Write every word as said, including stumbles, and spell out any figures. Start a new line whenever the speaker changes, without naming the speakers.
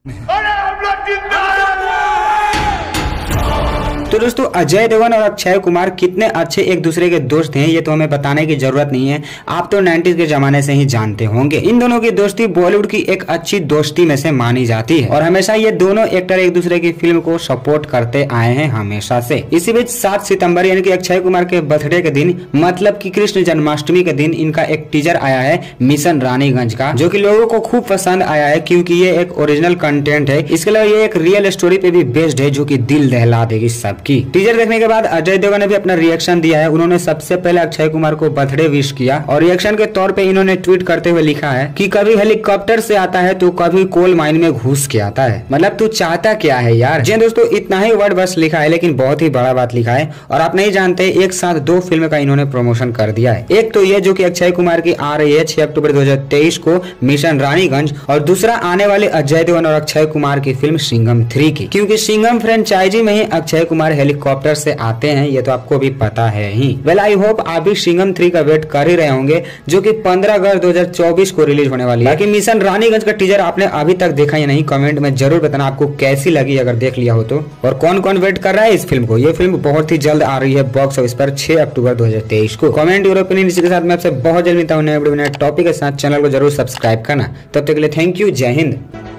अरे हम लोग जिंदा हैं।
तो दोस्तों अजय देवगन और अक्षय कुमार कितने अच्छे एक दूसरे के दोस्त हैं ये तो हमें बताने की जरूरत नहीं है। आप तो नाइंटीज़ के जमाने से ही जानते होंगे। इन दोनों की दोस्ती बॉलीवुड की एक अच्छी दोस्ती में से मानी जाती है और हमेशा ये दोनों एक्टर एक दूसरे की फिल्म को सपोर्ट करते आए हैं हमेशा से। इसी बीच सात सितंबर यानी कि अक्षय कुमार के बर्थडे के दिन मतलब की कृष्ण जन्माष्टमी के दिन इनका एक टीजर आया है मिशन रानीगंज का, जो की लोगों को खूब पसंद आया है क्योंकि ये एक ओरिजिनल कंटेंट है। इसके अलावा ये एक रियल स्टोरी पे भी बेस्ड है जो की दिल दहला देगी सब की। टीजर देखने के बाद अजय देवगन ने भी अपना रिएक्शन दिया है। उन्होंने सबसे पहले अक्षय कुमार को बर्थडे विश किया और रिएक्शन के तौर पे इन्होंने ट्वीट करते हुए लिखा है कि कभी हेलीकॉप्टर से आता है तो कभी कोल माइन में घुस के आता है। मतलब तू चाहता क्या है यार। जी दोस्तों इतना ही वर्ड बस लिखा है लेकिन बहुत ही बड़ा बात लिखा है और आप नहीं जानते एक साथ दो फिल्म का इन्होंने प्रमोशन कर दिया है। एक तो ये जो की अक्षय कुमार की आ रही है छह अक्टूबर दो हजार तेईस को मिशन रानीगंज और दूसरा आने वाले अजय देवगन और अक्षय कुमार की फिल्म सिंघम थ्री की, क्योंकि सिंघम फ्रेंचाइजी में ही अक्षय कुमार हेलीकॉप्टर से आते हैं ये तो आपको भी पता है ही। वेल आई होप आप भी सिंघम थ्री का वेट कर ही रहे होंगे जो कि पंद्रह अगस्त दो हजार चौबीस को रिलीज होने वाली है। बाकी मिशन रानीगंज का टीजर आपने अभी तक देखा या नहीं कमेंट में जरूर बताना आपको कैसी लगी अगर देख लिया हो तो, और कौन कौन वेट कर रहा है इस फिल्म को। ये फिल्म बहुत ही जल्द आ रही है बॉक्स ऑफिस पर छह अक्टूबर दो हजार तेईस को। कमेंट और ओपिनियन इसी के साथ मैं आपसे बहुत जल्द मिलता हूँ नए टॉपिक के साथ। चैनल को जरूर सब्सक्राइब करना। तब तक के लिए थैंक यू, जय हिंद।